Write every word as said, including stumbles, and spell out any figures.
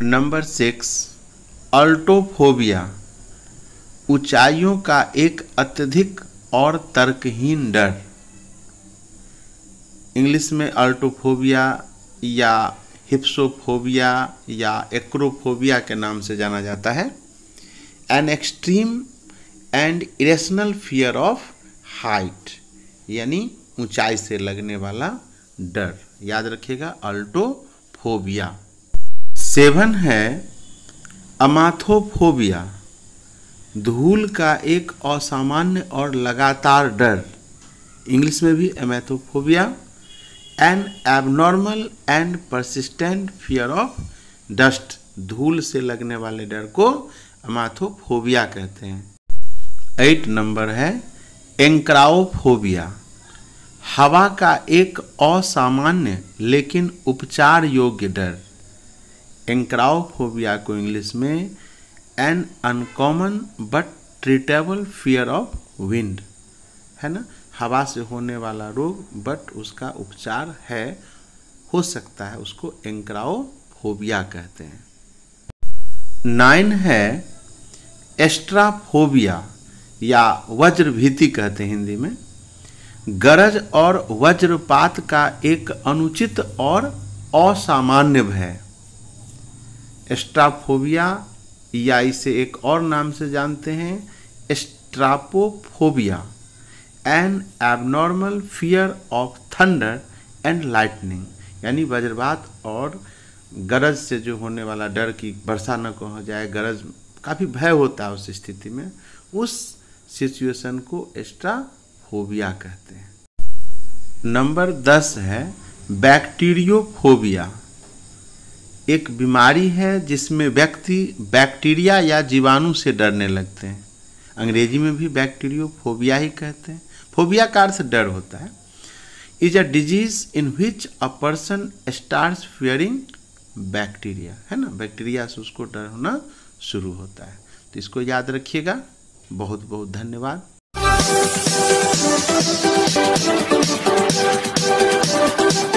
Number six, अल्टोफोबिया, ऊंचाइयों का एक अत्यधिक और तर्कहीन डर। इंग्लिश में अल्टोफोबिया या हिप्सोफोबिया या एक्रोफोबिया के नाम से जाना जाता है। An extreme and irrational fear of height, यानी ऊंचाई से लगने वाला डर। याद रखिएगा, अल्टोफोबिया। सेवन है अमाथोफोबिया, धूल का एक असामान्य और लगातार डर। इंग्लिश में भी amathophobia, an abnormal and persistent fear of dust, धूल से लगने वाले डर को अमाथोफोबिया कहते हैं। एट नंबर है एंक्राओफोबिया, हवा का एक असामान्य लेकिन उपचार योग्य डर। एंक्राओफोबिया को इंग्लिश में an uncommon but treatable fear of wind, है ना, हवा से होने वाला रोग बट उसका उपचार है, हो सकता है, उसको एंक्राओफोबिया कहते हैं। नाइन है एस्ट्राफोबिया या वज्रभीति कहते हैं हिंदी में, गरज और वज्रपात का एक अनुचित और असामान्य भय। एस्ट्राफोबिया या इसे एक और नाम से जानते हैं astrapophobia, an abnormal fear of thunder and lightning, यानी वज्रपात और गरज से जो होने वाला डर की वर्षा न हो जाए, गरज काफ़ी भय होता है उस स्थिति में, उस सिचुएशन को एस्ट्राफोबिया कहते हैं। नंबर दस है बैक्टीरियोफोबिया, एक बीमारी है जिसमें व्यक्ति बैक्टीरिया या जीवाणु से डरने लगते हैं। अंग्रेजी में भी बैक्टीरियोफोबिया ही कहते हैं। फोबिया का अर्थ डर होता है। Is a disease in which a person starts fearing bacteria, है ना, बैक्टीरिया से उसको डर होना शुरू होता है। तो इसको याद रखिएगा। बहुत बहुत धन्यवाद।